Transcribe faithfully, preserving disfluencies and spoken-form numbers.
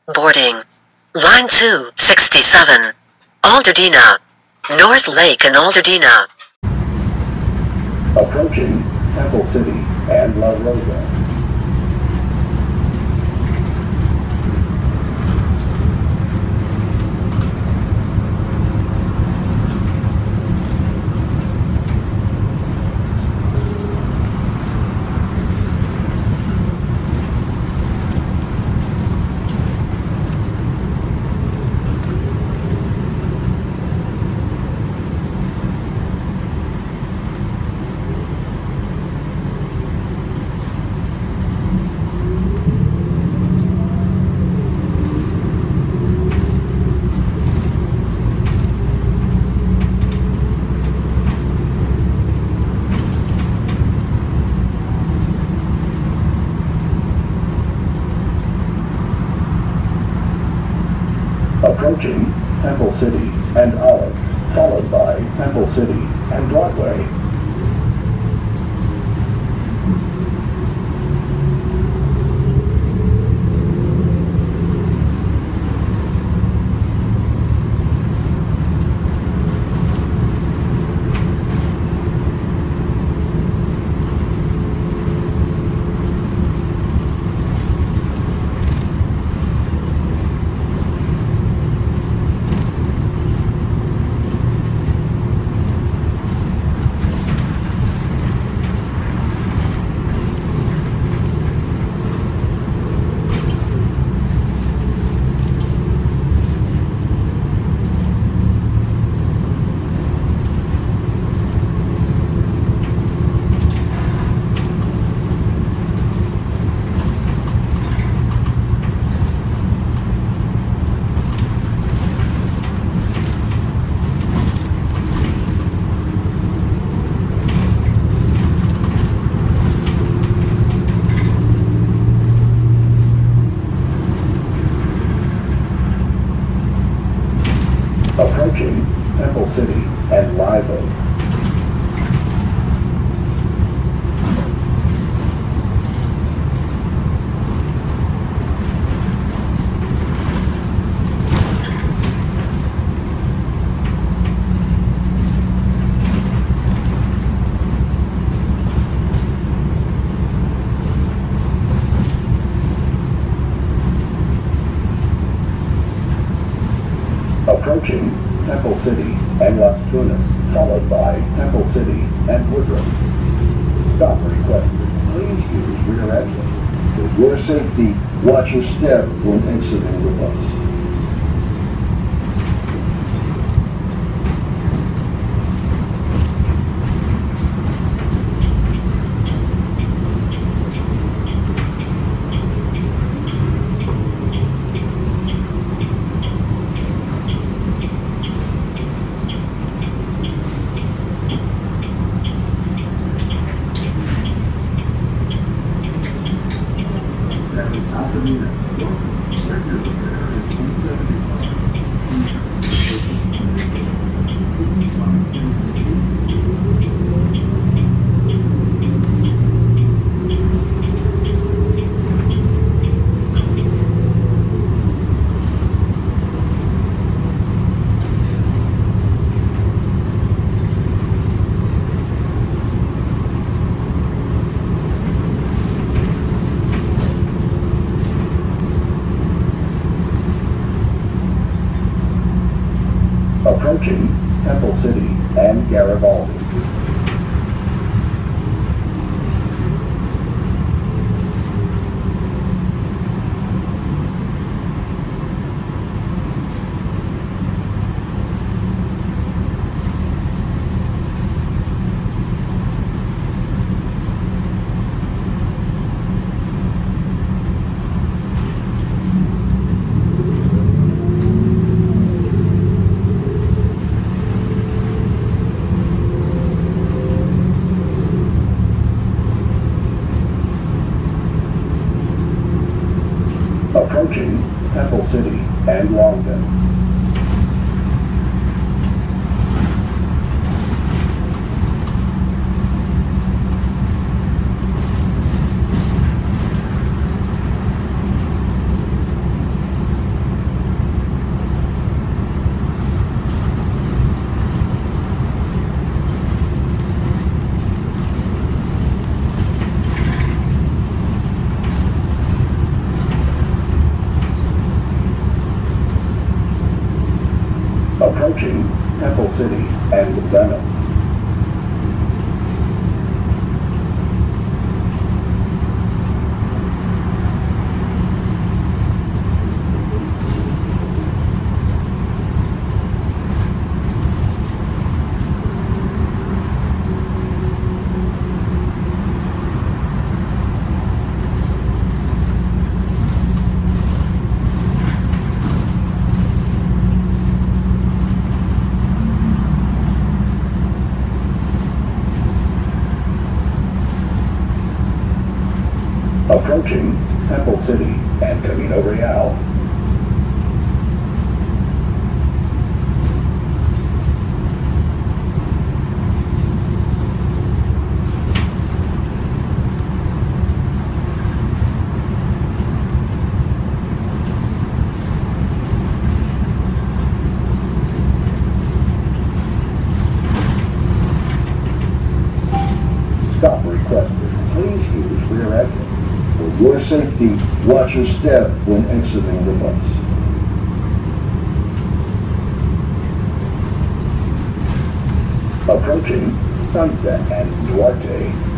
Boarding. Line two sixty-seven. Altadena. North Lake and Altadena. Approaching Temple City and La Rosa. Approaching Temple City and Olive, followed by Temple City and Duarte. Approaching Temple City and Live Oak. Approaching Temple City and Las Tunas, followed by Temple City and Woodruff. Stop requested. Please use rear exit. For your safety, watch your step when exiting the bus. Approaching Temple City and Garibaldi. Approaching Temple City and Longdon. Approaching Temple City and Venom. Approaching Temple City and Camino Real. Stop requested. Please use rear exit. For your safety, watch your step when exiting the bus. Approaching Sunset and Duarte.